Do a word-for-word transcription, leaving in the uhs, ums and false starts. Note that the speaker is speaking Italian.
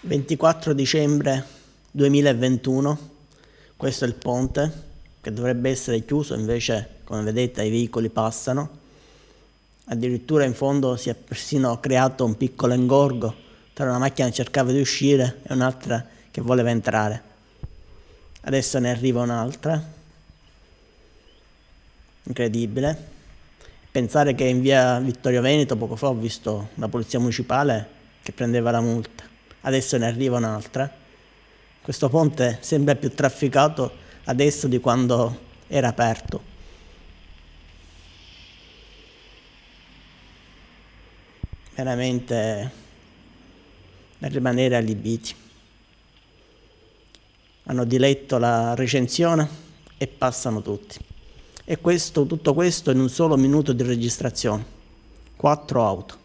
ventiquattro dicembre duemilaventuno, questo è il ponte che dovrebbe essere chiuso, invece come vedete i veicoli passano, addirittura in fondo si è persino creato un piccolo ingorgo tra una macchina che cercava di uscire e un'altra che voleva entrare. Adesso ne arriva un'altra, incredibile. Pensare che in via Vittorio Veneto poco fa ho visto la polizia municipale che prendeva la multa, adesso ne arriva un'altra. Questo ponte sembra più trafficato adesso di quando era aperto. Veramente da rimanere allibiti. Hanno diletto la recensione e passano tutti. E questo, tutto questo in un solo minuto di registrazione. Quattro auto.